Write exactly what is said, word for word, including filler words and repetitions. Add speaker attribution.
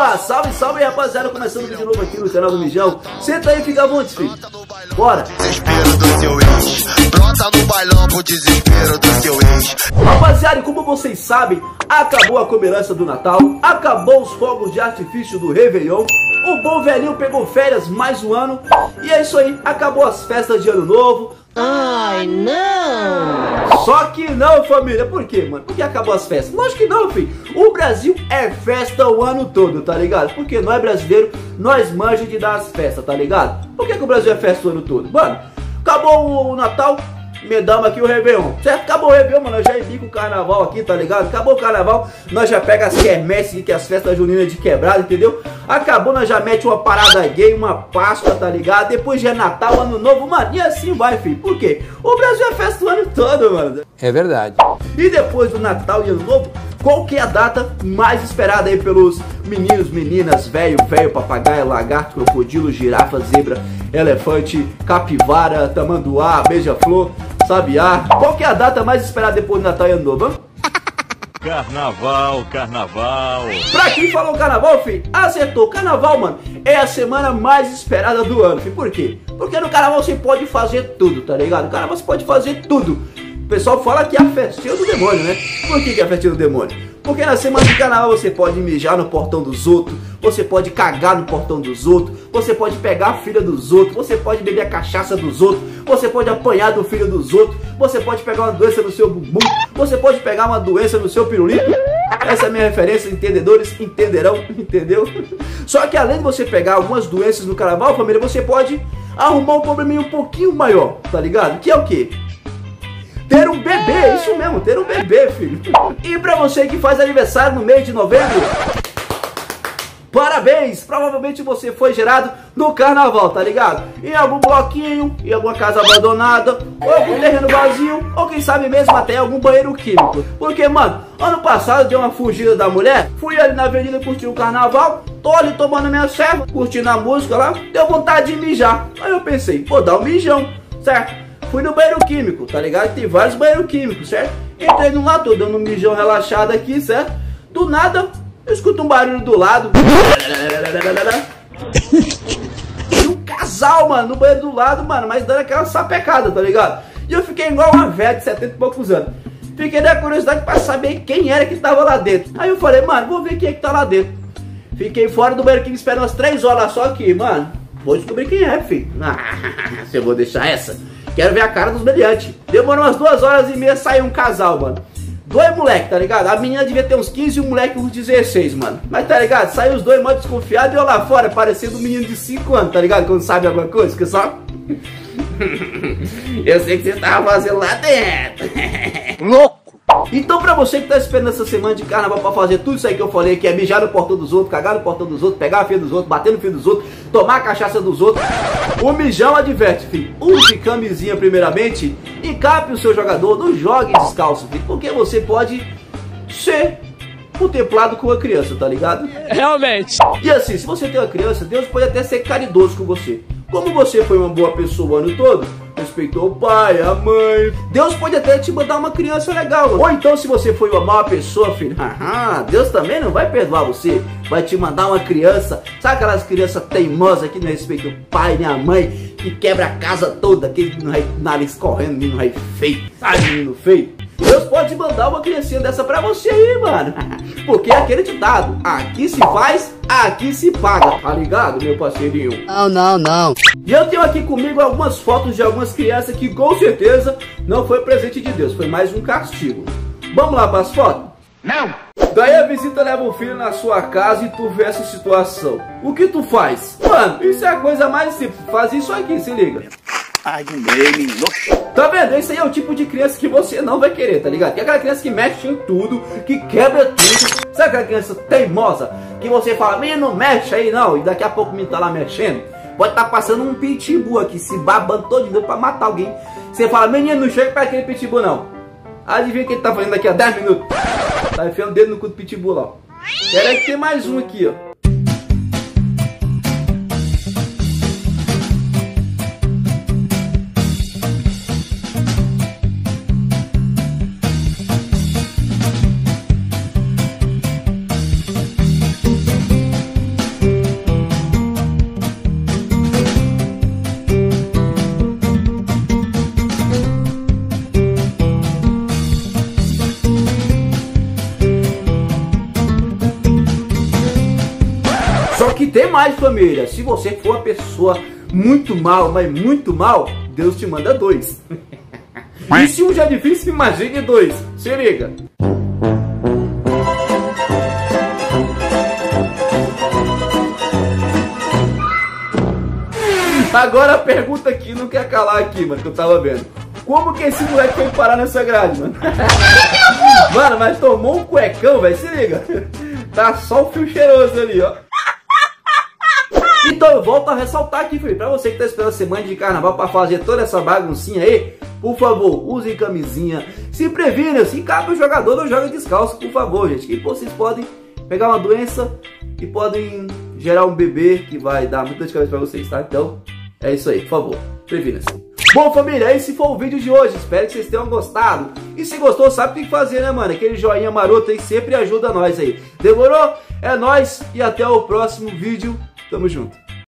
Speaker 1: Opa, salve, salve, rapaziada, começando o vídeo novo aqui no canal do Mijão. Senta aí e fica à vontade, filho. Bora.
Speaker 2: Desespero do seu ex. Brota no bailão pro desespero do seu ex.
Speaker 1: Rapaziada, e como vocês sabem, acabou a comilança do Natal, acabou os fogos de artifício do Réveillon, o bom velhinho pegou férias mais um ano, e é isso aí, acabou as festas de ano novo.
Speaker 3: Ai, não!
Speaker 1: Só que não, família. Por quê, mano? Por que acabou as festas? Lógico que não, filho. O Brasil é festa o ano todo, tá ligado? Porque nós brasileiros, nós manjamos de dar as festas, tá ligado? Por que, que o Brasil é festa o ano todo? Mano, acabou o Natal, medamos aqui o Réveillon, certo? Acabou o Réveillon, mano, nós já indica o Carnaval aqui, tá ligado? Acabou o Carnaval, nós já pega as quermesses, que é as festas juninas de quebrada, entendeu? Acabou, nós já mete uma parada gay, uma Páscoa, tá ligado? Depois já é Natal, Ano Novo, mano, e assim vai, filho. Por quê? O Brasil é festa o ano todo, mano.
Speaker 4: É verdade.
Speaker 1: E depois do Natal e Ano Novo, qual que é a data mais esperada aí pelos meninos, meninas, velho, velho, papagaio, lagarto, crocodilo, girafa, zebra, elefante, capivara, tamanduá, beija-flor, sabiá? Qual que é a data mais esperada depois do Natal e Ano Novo, hein?
Speaker 5: Carnaval, carnaval.
Speaker 1: Pra quem falou carnaval, filho, acertou. Carnaval, mano, é a semana mais esperada do ano, filho. Por quê? Porque no carnaval você pode fazer tudo, tá ligado? No carnaval você pode fazer tudo. O pessoal fala que é a festinha do demônio, né? Por que que é a festinha do demônio? Porque na semana de carnaval você pode mijar no portão dos outros, você pode cagar no portão dos outros, você pode pegar a filha dos outros, você pode beber a cachaça dos outros, você pode apanhar do filho dos outros, você pode pegar uma doença no seu bumbum, você pode pegar uma doença no seu pirulito. Essa é a minha referência, entendedores entenderão, entendeu? Só que além de você pegar algumas doenças no carnaval, família, você pode arrumar um probleminha um pouquinho maior, tá ligado? Que é o quê? Ter um bebê, isso mesmo, ter um bebê, filho. E pra você que faz aniversário no mês de novembro, parabéns! Provavelmente você foi gerado no carnaval, tá ligado? Em algum bloquinho, em alguma casa abandonada, ou algum terreno vazio, ou quem sabe mesmo até algum banheiro químico. Porque, mano, ano passado deu uma fugida da mulher, fui ali na avenida curtir o carnaval, tô ali tomando minha serva, curtindo a música lá, deu vontade de mijar. Aí eu pensei, vou dar um mijão, certo? Fui no banheiro químico, tá ligado? Tem vários banheiros químicos, certo? Entrei no lado, tô dando um mijão relaxado aqui, certo? Do nada, eu escuto um barulho do lado. E um casal, mano, no banheiro do lado, mano, mas dando aquela sapecada, tá ligado? E eu fiquei igual uma velha de setenta e poucos anos. Fiquei na curiosidade pra saber quem era que tava lá dentro. Aí eu falei, mano, vou ver quem é que tá lá dentro. Fiquei fora do banheiro químico esperando umas três horas só aqui, mano. Vou descobrir quem é, filho. Ah, se eu vou deixar essa. Quero ver a cara dos meliantes. Demorou umas duas horas e meia, saiu um casal, mano. Dois moleques, tá ligado? A menina devia ter uns quinze e o moleque uns dezesseis, mano. Mas tá ligado? Saiu os dois, mó desconfiado, e eu lá fora, parecendo um menino de cinco anos, tá ligado? Quando sabe alguma coisa, que só... Eu sei que você tava fazendo lá dentro. Louco! Então pra você que tá esperando essa semana de carnaval pra fazer tudo isso aí que eu falei, que é mijar no portão dos outros, cagar no portão dos outros, pegar a filha dos outros, bater no filho dos outros, tomar a cachaça dos outros, o Mijão adverte, filho, use camisinha primeiramente, encape o seu jogador, não jogue descalço, filho, porque você pode ser contemplado com uma criança, tá ligado?
Speaker 4: Realmente.
Speaker 1: E assim, se você tem uma criança, Deus pode até ser caridoso com você. Como você foi uma boa pessoa o ano todo, respeitou o pai, a mãe, Deus pode até te mandar uma criança legal. Ou então, se você foi uma má pessoa, filho, haha, Deus também não vai perdoar você, vai te mandar uma criança. Sabe aquelas crianças teimosas que não respeitam o pai nem a mãe, que quebra a casa toda, aquele nariz correndo, menino rei feio, sabe, menino feio? Deus pode mandar uma criancinha dessa pra você aí, mano. Porque é aquele ditado, aqui se faz, aqui se paga. Tá ligado, meu parceirinho?
Speaker 3: Não, não, não.
Speaker 1: E eu tenho aqui comigo algumas fotos de algumas crianças que com certeza não foi presente de Deus, foi mais um castigo. Vamos lá para as fotos? Não! Daí a visita leva um filho na sua casa e tu vê essa situação. O que tu faz? Mano, isso é a coisa mais simples. Faz isso aqui, se liga.
Speaker 2: Ai, menino.
Speaker 1: Tá vendo? Esse aí é o tipo de criança que você não vai querer, tá ligado? Que é aquela criança que mexe em tudo, que quebra tudo. Sabe aquela criança teimosa que você fala, menino, não mexe aí não, e daqui a pouco o menino tá lá mexendo? Pode estar tá passando um pitbull aqui, se babando todo dia pra matar alguém. Você fala, menino, não chega pra aquele pitbull não. Adivinha o que ele tá fazendo daqui a dez minutos? Tá enfiando o dedo no cu do pitbull, ó. Quero aí que tem mais um aqui, ó. Só que tem mais, família. Se você for uma pessoa muito mal, mas muito mal, Deus te manda dois. E se um já é difícil, imagine dois. Se liga. Agora a pergunta aqui não quer calar aqui, mano, que eu tava vendo. Como que esse moleque foi parar nessa grade, mano? Mano, mas tomou um cuecão, velho, se liga. Tá só o fio cheiroso ali, ó. Então eu volto a ressaltar aqui, filho, pra você que tá esperando a semana de carnaval pra fazer toda essa baguncinha aí, por favor, usem camisinha, se previna, se cabe o jogador, não joga descalço, por favor, gente, que vocês podem pegar uma doença e podem gerar um bebê que vai dar muita dor de cabeça pra vocês, tá? Então, é isso aí, por favor, previna-se. Bom, família, esse foi o vídeo de hoje, espero que vocês tenham gostado. E se gostou, sabe o que tem que fazer, né, mano? Aquele joinha maroto aí sempre ajuda nós aí. Demorou? É nóis e até o próximo vídeo. Tamo junto.